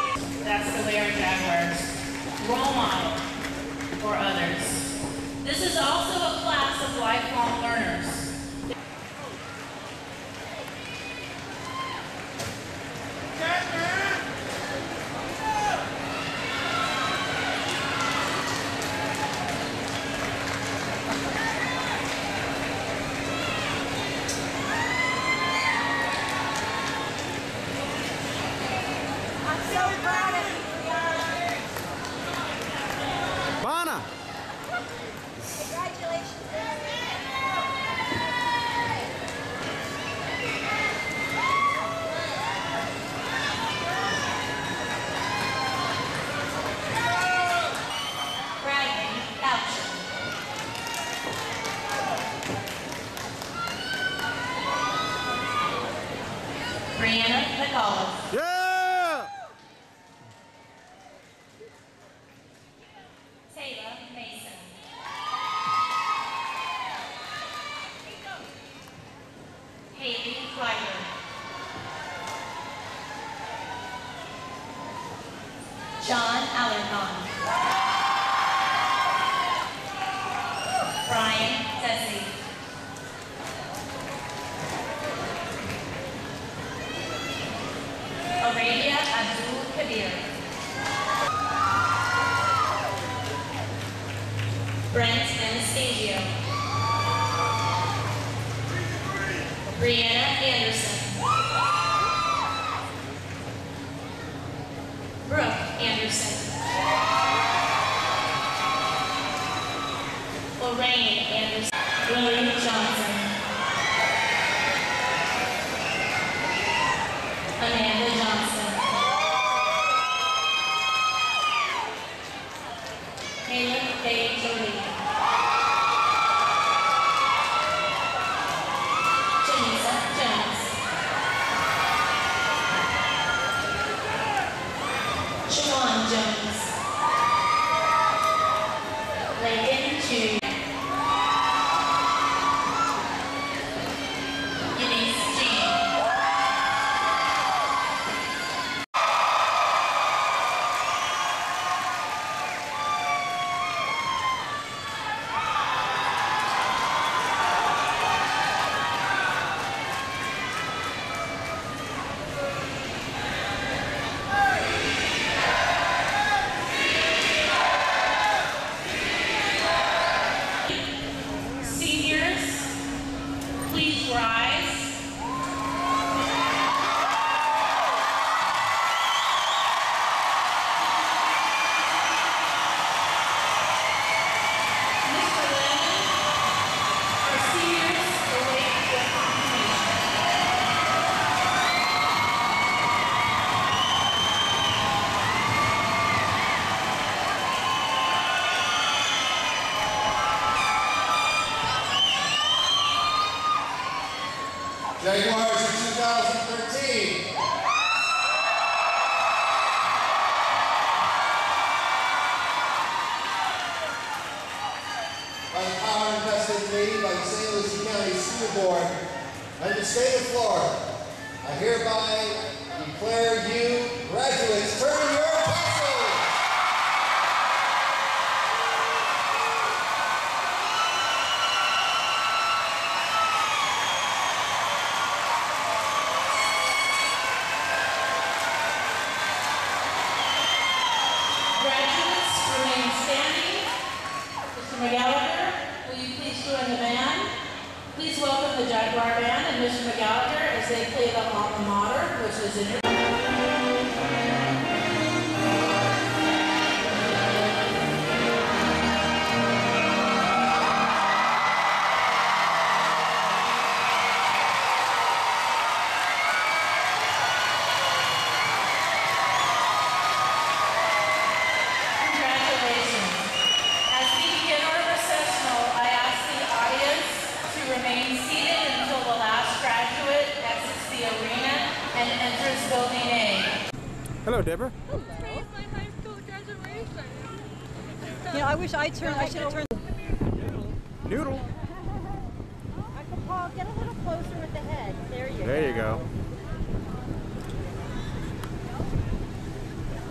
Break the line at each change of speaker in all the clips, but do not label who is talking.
That's the way our Jaguars role model for others. This is also a class of lifelong learners.
Brianna!
Congratulations.
Brianna McCullough.
Yeah!
Taylor Mason. Haley Ryder. John Allerton. Brian Tessie. Arabia Abdul Kabir. Brent Anastasio. Brianna Anderson. Brooke Anderson. Lorraine Anderson. Lily Johnson. Amanda Johnson. Caleb Faye Jolie. Janisa Jones. Siobhan Jones. Lakin Chu. Eunice Jean. Seniors, please rise. Mr. Lennon, our seniors await your confirmation.
Jaguars in 2013. By the power invested in me by the St. Lucie County School Board and the state of Florida, I hereby declare you graduates. Turn your tassels!
Graduates remain standing. Mr. McGallagher, will you please join the band? Please welcome the Jaguar Band and Mr. McGallagher as they play the alma mater, which is in your Congratulations. As we begin our recessional, I ask the audience to remain seated until the last graduate exits the arena and enters Building A.
Hello, Deborah.
Today's my high school graduation.
You know, I wish I should have turned.
Noodle.
Uncle Paul, get a little closer with the head. There you go.
There you go.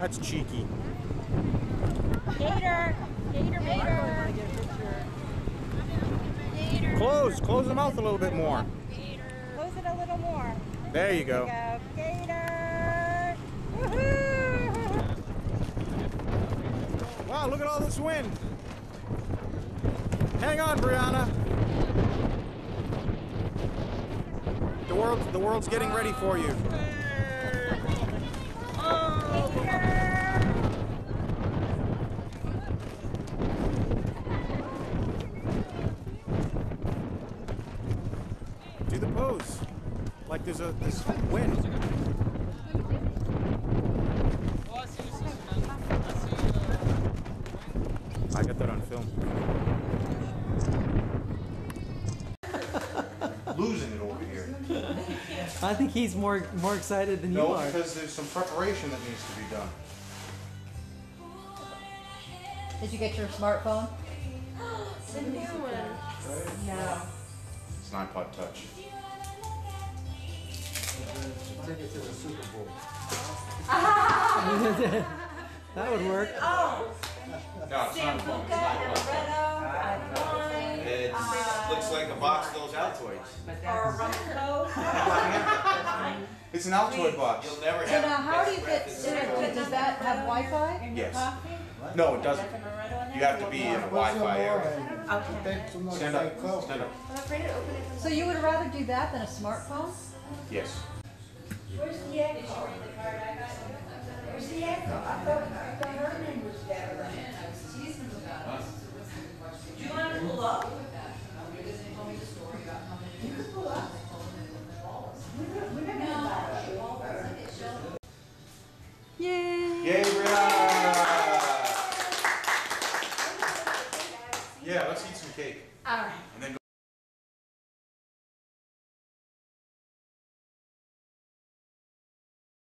That's cheeky.
Gator. Gator, gator. Gator.
Close the mouth a little bit more.
Close it a little more.
There you go.
Gator. Woohoo!
Wow, look at all this wind. Hang on, Brianna. The world's getting ready for you. Do the pose. Like there's this wind. I got that on film. Losing it over here.
I think he's more excited than you
No,
are.
because there's some preparation that needs to be done.
Did you get your smartphone?
The new one.
No.
It's an iPod Touch.
That would work.
Oh,
No, it's not a phone.
Sambuca and a wine,
It looks like a box of those Altoids.
or a rum coke.
It's an Altoid box.
You'll never
So
have
now, how do you
best
get?
breakfast.
Does that have Wi-Fi?
Yes. No, it doesn't. You have to be in a Wi-Fi area.
Okay.
Stand up. Stand up.
I'm afraid to open it.
So you would rather do that than a smartphone?
Yes.
Where's the echo? Where's the echo? I thought her name was Deborah. Do you want to pull up? You could pull up. We're not gonna buy it.
Yay!
Yay, Brianna! Yeah, let's eat some cake.
All right.
And then